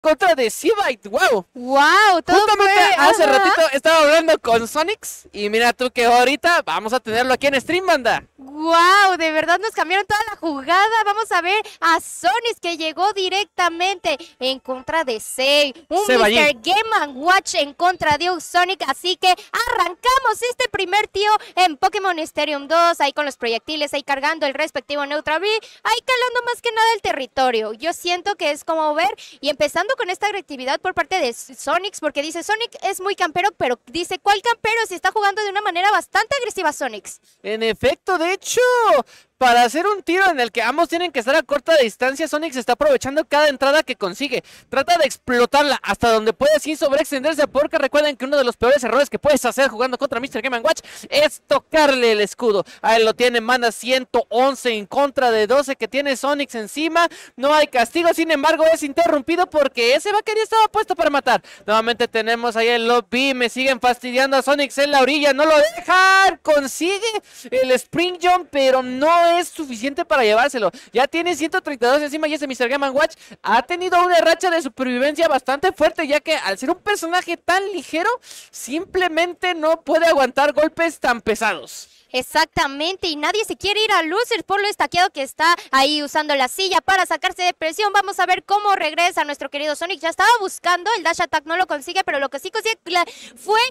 contra de Seabite. ¡Wow! ¡Wow! Todo Justamente fue... hace ajá. ratito estaba hablando con Sonics y mira tú que ahorita vamos a tenerlo aquí en stream, banda. ¡Wow! De verdad nos cambiaron toda la jugada. Vamos a ver a Sonics que llegó directamente en contra de Sei. Un Seballín. Mr. Game & Watch en contra de un Sonic. Así que arrancamos este primer tío en Pokémon Stadium 2. Ahí con los proyectiles, ahí cargando el respectivo Neutral B. Ahí calando más que nada el territorio. Yo siento que es como ver y empezando con esta agresividad por parte de Sonics. Porque dice Sonic es muy campero, pero dice ¿cuál campero? Si está jugando de una manera bastante agresiva Sonics. En efecto, de hecho, para hacer un tiro en el que ambos tienen que estar a corta distancia, Sonic se está aprovechando cada entrada que consigue. Trata de explotarla hasta donde puede sin sobreextenderse, porque recuerden que uno de los peores errores que puedes hacer jugando contra Mr. Game & Watch es tocarle el escudo. Ahí lo tiene, manda 111 en contra de 12 que tiene Sonic encima. No hay castigo, sin embargo es interrumpido porque ese Valkyrie estaba puesto para matar. Nuevamente tenemos ahí el lobby, me siguen fastidiando a Sonic en la orilla, no lo dejan. Consigue el Spring Jump, pero no es suficiente para llevárselo. Ya tiene 132 encima y ese Mr. Game & Watch ha tenido una racha de supervivencia bastante fuerte, ya que al ser un personaje tan ligero, simplemente no puede aguantar golpes tan pesados. Exactamente, y nadie se quiere ir a Losers por lo estaqueado que está ahí usando la silla para sacarse de presión. Vamos a ver cómo regresa nuestro querido Sonic. Ya estaba buscando el Dash Attack, no lo consigue, pero lo que sí consigue fue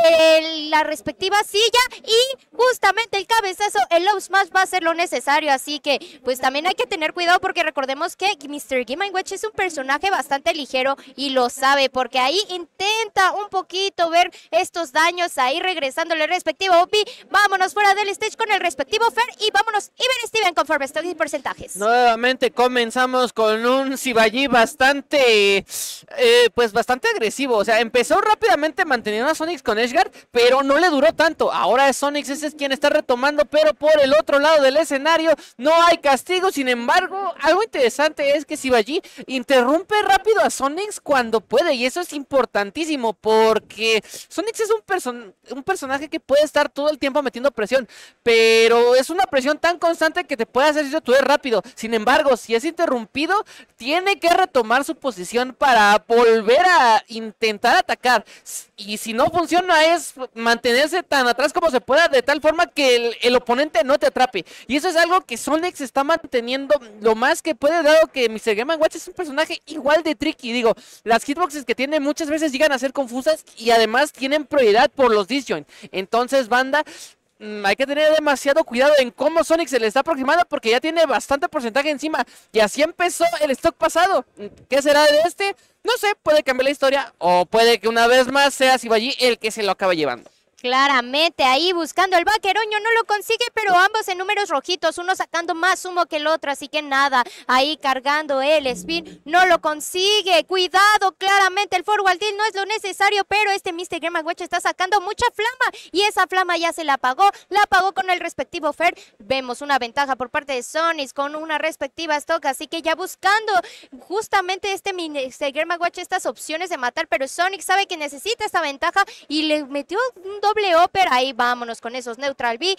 la respectiva silla y justamente el cabezazo, el Low Smash va a ser lo necesario. Así que pues también hay que tener cuidado porque recordemos que Mr. Game & Watch es un personaje bastante ligero y lo sabe, porque ahí intenta un poquito ver estos daños ahí regresándole el respectivo OP. Vámonos fuera del stage con el respectivo Fer y vámonos Even Steven conforme estoy y porcentajes. Nuevamente comenzamos con un Sivallí bastante pues bastante agresivo. O sea, empezó rápidamente manteniendo a Sonic con Edgeguard, pero no le duró tanto. Ahora es Sonic, ese es quien está retomando, pero por el otro lado del escenario no hay castigo. Sin embargo, algo interesante es que Sivallí interrumpe rápido a Sonic cuando puede, y eso es importantísimo porque Sonic es un personaje que puede estar todo el tiempo metiendo presión, pero es una presión tan constante que te puede hacer tú rápido. Sin embargo, si es interrumpido, tiene que retomar su posición para volver a intentar atacar, y si no funciona es mantenerse tan atrás como se pueda, de tal forma que el oponente no te atrape, y eso es algo que Sonic se está manteniendo lo más que puede, dado que Mr. Game & Watch es un personaje igual de tricky. Digo, las hitboxes que tiene muchas veces llegan a ser confusas y además tienen prioridad por los disjoint. Entonces, banda, hay que tener demasiado cuidado en cómo Sonic se le está aproximando, porque ya tiene bastante porcentaje encima, y así empezó el stock pasado. ¿Qué será de este? No sé, puede cambiar la historia, o puede que una vez más sea Sivallí el que se lo acabe llevando. Claramente ahí buscando el vaqueroño, no lo consigue, pero ambos en números rojitos, uno sacando más humo que el otro, así que nada, ahí cargando el spin, no lo consigue. Cuidado, claramente el forward tilt no es lo necesario, pero este Mr. Game & Watch está sacando mucha flama y esa flama ya se la apagó con el respectivo Fer. Vemos una ventaja por parte de Sonic con una respectiva stock, así que ya buscando justamente este Mr. Game & Watch estas opciones de matar, pero Sonic sabe que necesita esta ventaja y le metió un doble upper. Ahí vámonos con esos Neutral B.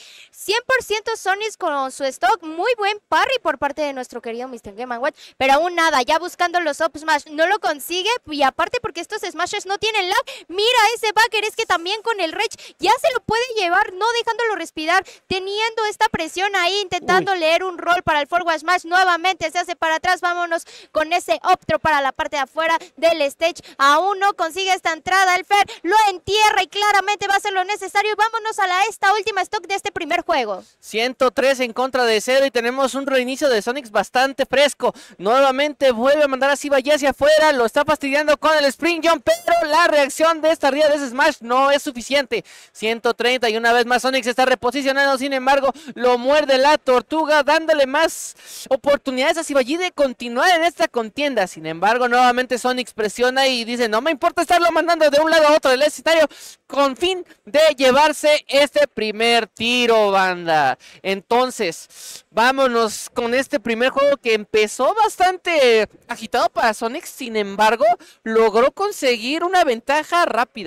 100% Sonic con su stock. Muy buen parry por parte de nuestro querido Mr. Game & Watch. Pero aún nada, ya buscando los up smash. No lo consigue. Y aparte porque estos smashes no tienen lag. Mira ese backer, es que también con el Rage ya se lo puede llevar, no dejándolo respirar. Teniendo esta presión ahí, intentando leer un roll para el forward smash. Nuevamente se hace para atrás. Vámonos con ese optro para la parte de afuera del stage. Aún no consigue esta entrada. El Fer lo entierra y claramente va a ser lo necesario. Vámonos a esta última stock de este primer juego. 103 en contra de 0 y tenemos un reinicio de Sonic bastante fresco. Nuevamente vuelve a mandar a Sivallí hacia afuera, lo está fastidiando con el Spring Jump, pero la reacción de esta ría de ese Smash no es suficiente. 130 y una vez más Sonic se está reposicionando, sin embargo lo muerde la tortuga, dándole más oportunidades a Sivallí de continuar en esta contienda. Sin embargo, nuevamente Sonic presiona y dice: no me importa estarlo mandando de un lado a otro del escenario, con fin de llevarse este primer tiro, banda. Entonces, vámonos con este primer juego que empezó bastante agitado para Sonic. Sin embargo, logró conseguir una ventaja rápida.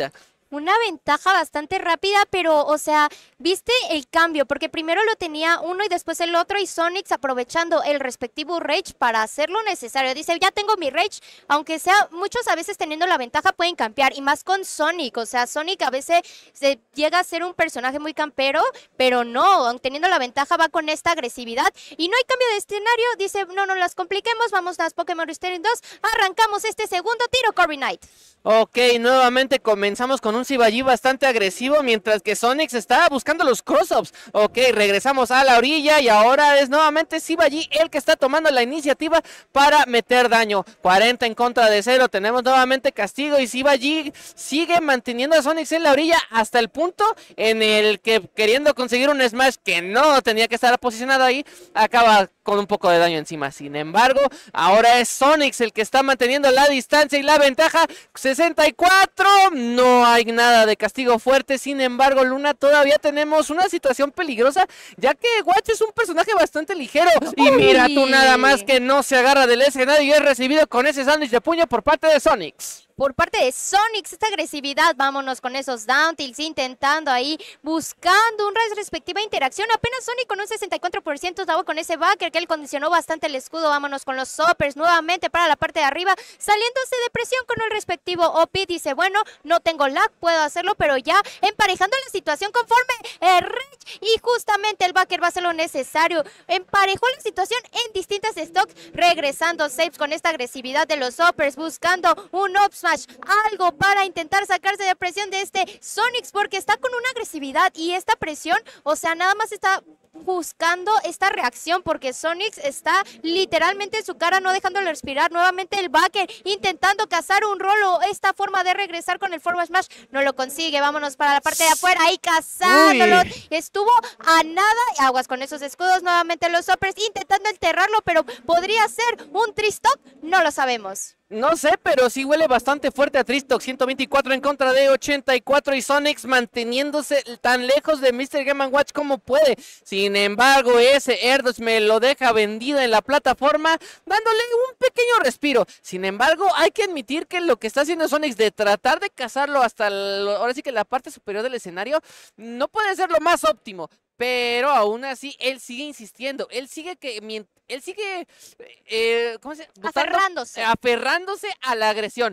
Una ventaja bastante rápida, pero, o sea, ¿viste el cambio? Porque primero lo tenía uno y después el otro, y Sonic aprovechando el respectivo Rage para hacer lo necesario. Dice, ya tengo mi Rage, aunque sea muchos a veces teniendo la ventaja pueden campear, y más con Sonic. O sea, Sonic a veces se llega a ser un personaje muy campero, pero no, aun teniendo la ventaja va con esta agresividad. Y no hay cambio de escenario, dice, no nos las compliquemos, vamos a las Pokémon Stadium 2, arrancamos este segundo tiro, Corby Knight. Ok, nuevamente comenzamos con un Sivallí bastante agresivo, mientras que Sonic está buscando los cross-ups. Ok, regresamos a la orilla y ahora es nuevamente Sivallí el que está tomando la iniciativa para meter daño. 40 en contra de 0, tenemos nuevamente castigo y Sivallí sigue manteniendo a Sonic en la orilla hasta el punto en el que, queriendo conseguir un smash que no tenía que estar posicionado ahí, acaba con un poco de daño encima. Sin embargo, ahora es Sonic el que está manteniendo la distancia y la ventaja. 64, no hay nada de castigo fuerte. Sin embargo, Luna, todavía tenemos una situación peligrosa, ya que Watch es un personaje bastante ligero. Y mira tú nada más que no se agarra del escenario y es recibido con ese sándwich de puño por parte de Sonic. Por parte de Sonic, esta agresividad, vámonos con esos down tilts, intentando ahí, buscando una respectiva interacción. Apenas Sonic con un 64% daba con ese backer que él condicionó bastante el escudo. Vámonos con los Soppers nuevamente para la parte de arriba, saliéndose de presión con el respectivo OP. Dice, bueno, no tengo lag, puedo hacerlo, pero ya emparejando la situación conforme Rage, y justamente el backer va a hacer lo necesario. Emparejó la situación en distintas stocks, regresando saves con esta agresividad de los Soppers, buscando un up smash, algo para intentar sacarse de presión de este Sonic, porque está con una agresividad y esta presión, o sea, nada más está buscando esta reacción, porque Sonic está literalmente en su cara, no dejándolo respirar. Nuevamente el backer intentando cazar un rolo, esta forma de regresar con el forward smash, no lo consigue. Vámonos para la parte de afuera, ahí cazándolo. Estuvo a nada, aguas con esos escudos. Nuevamente los Soppers intentando enterrarlo, pero podría ser un Tristock, no lo sabemos. No sé, pero sí huele bastante fuerte a Tristock. 124 en contra de 84 y Sonic manteniéndose tan lejos de Mr. Game & Watch como puede. Sin embargo, ese Erdos me lo deja vendido en la plataforma, dándole un pequeño respiro. Sin embargo, hay que admitir que lo que está haciendo Sonic de tratar de cazarlo hasta ahora sí que la parte superior del escenario no puede ser lo más óptimo. Pero aún así, él sigue insistiendo, él sigue ¿cómo se llama? Aferrándose a la agresión.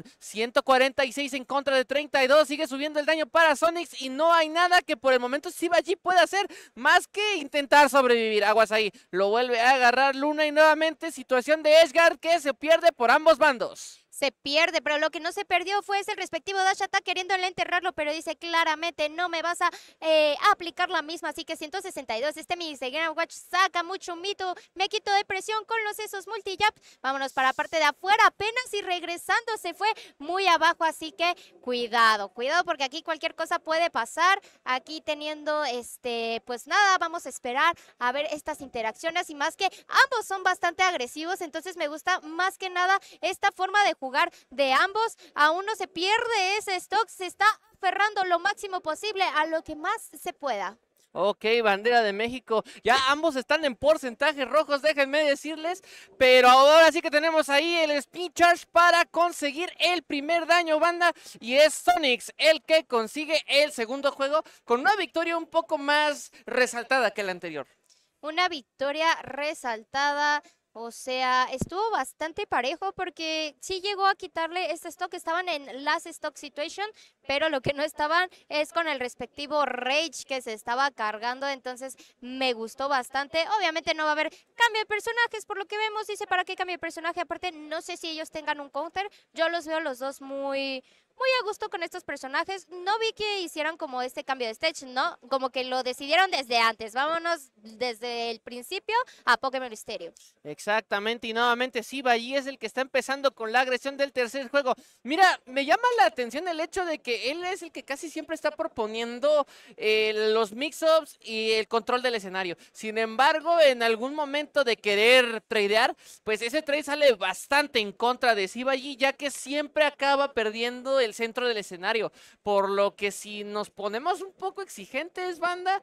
146 en contra de 32, sigue subiendo el daño para Sonic y no hay nada que por el momento Sivallí pueda hacer más que intentar sobrevivir. Aguas ahí, lo vuelve a agarrar Luna y nuevamente situación de Edgeguard que se pierde por ambos bandos. Se pierde, pero lo que no se perdió fue ese respectivo dash attack queriéndole enterrarlo, pero dice claramente no me vas a aplicar la misma, así que 162, este Mr. Game & Watch saca mucho mito, me quito de presión con los esos multi-jab. Vámonos para la parte de afuera, apenas y regresando se fue muy abajo, así que cuidado, cuidado porque aquí cualquier cosa puede pasar. Aquí teniendo pues nada, vamos a esperar a ver estas interacciones, y más que ambos son bastante agresivos, entonces me gusta más que nada esta forma de jugar de ambos. Aún no se pierde ese stock, se está aferrando lo máximo posible a lo que más se pueda. Ok, bandera de México, ya ambos están en porcentajes rojos, déjenme decirles, pero ahora sí que tenemos ahí el Spin Charge para conseguir el primer daño, banda, y es Sonic el que consigue el segundo juego con una victoria un poco más resaltada que la anterior. Una victoria resaltada. O sea, estuvo bastante parejo porque sí llegó a quitarle este stock. Estaban en last stock situation, pero lo que no estaban es con el respectivo Rage que se estaba cargando. Entonces me gustó bastante. Obviamente no va a haber cambio de personajes por lo que vemos. Dice, ¿para qué cambio de personaje? Aparte, no sé si ellos tengan un counter. Yo los veo los dos muy a gusto con estos personajes. No vi que hicieran como este cambio de stage, ¿no? Como que lo decidieron desde antes. Vámonos desde el principio a Pokémon Stadium. Exactamente, y nuevamente Sivallí es el que está empezando con la agresión del tercer juego. Mira, me llama la atención el hecho de que él es el que casi siempre está proponiendo los mix-ups y el control del escenario. Sin embargo, en algún momento de querer tradear, pues ese trade sale bastante en contra de Sivallí, ya que siempre acaba perdiendo el centro del escenario. Por lo que si nos ponemos un poco exigentes, banda,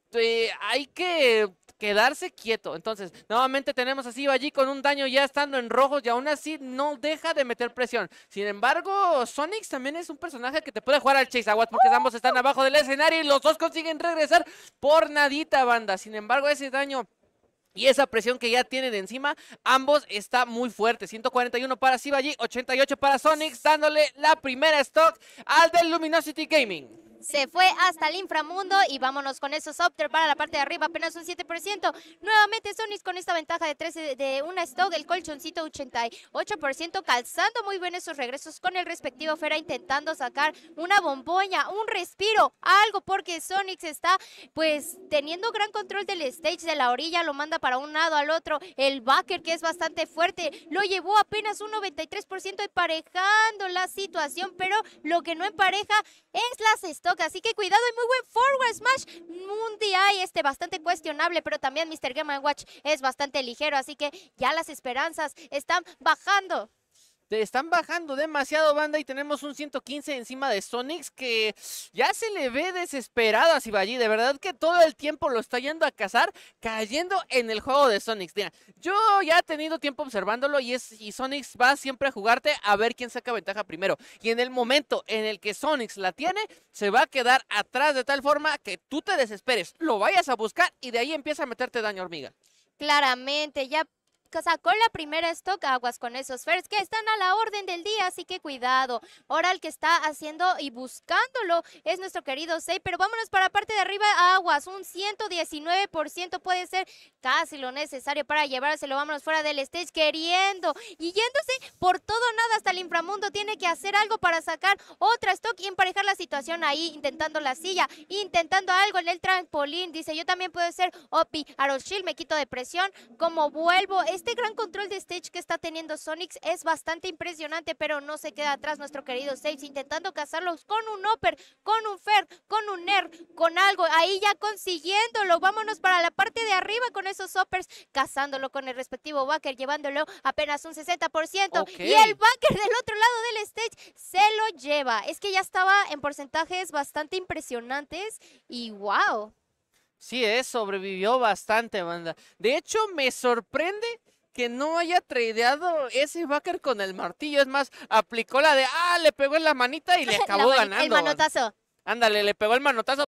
hay que quedarse quieto. Entonces, nuevamente tenemos a Sivagi con un daño ya estando en rojos y aún así no deja de meter presión. Sin embargo, Sonix también es un personaje que te puede jugar al Chase Aguas porque ambos están abajo del escenario y los dos consiguen regresar por nadita, banda. Sin embargo, ese daño y esa presión que ya tienen encima, ambos está muy fuerte. 141 para Sivagi, 88 para Sonix, dándole la primera stock al del Luminosity Gaming. Se fue hasta el inframundo y vámonos con esos Opter para la parte de arriba, apenas un 7%. Nuevamente Sonix con esta ventaja de 13 de una stock, el colchoncito 88%, calzando muy bien esos regresos con el respectivo Fera, intentando sacar una bomboña, un respiro, algo, porque Sonix está pues teniendo gran control del stage de la orilla, lo manda para un lado al otro. El backer, que es bastante fuerte, lo llevó apenas un 93% emparejando la situación, pero lo que no empareja es las stock. Así que cuidado, y muy buen forward smash. Mundi bastante cuestionable, pero también Mr. Game & Watch es bastante ligero, así que ya las esperanzas están bajando. Te están bajando demasiado, banda, y tenemos un 115 encima de Sonix que ya se le ve desesperado a Sivagi. De verdad que todo el tiempo lo está yendo a cazar, cayendo en el juego de Sonix. Mira, yo ya he tenido tiempo observándolo y Sonix va siempre a jugarte a ver quién saca ventaja primero. Y en el momento en el que Sonix la tiene, se va a quedar atrás de tal forma que tú te desesperes, lo vayas a buscar y de ahí empieza a meterte daño hormiga. Claramente, ya sacó la primera stock, aguas con esos Fers que están a la orden del día, así que cuidado. Ahora el que está haciendo y buscándolo es nuestro querido Sei, pero vámonos para la parte de arriba, aguas, un 119% puede ser casi lo necesario para llevárselo. Vámonos fuera del stage queriendo y yéndose por todo nada hasta el inframundo. Tiene que hacer algo para sacar otra stock y emparejar la situación ahí, intentando la silla, intentando algo en el trampolín. Dice, yo también puedo ser Opi, Aeroshield, me quito de presión, como vuelvo. Este gran control de stage que está teniendo Sonix es bastante impresionante, pero no se queda atrás nuestro querido Saves, intentando cazarlos con un upper, con un fair, con un Nair, con algo, ahí ya consiguiéndolo. Vámonos para la parte de arriba con esos uppers, cazándolo con el respectivo backer, llevándolo apenas un 60%. Y el backer del otro lado del stage se lo lleva. Es que ya estaba en porcentajes bastante impresionantes y wow. Sí, sobrevivió bastante, banda. De hecho, me sorprende que no haya tradeado ese backer con el martillo. Es más, aplicó la de, le pegó en la manita y le acabó ganando. El manotazo. Ándale, le pegó el manotazo.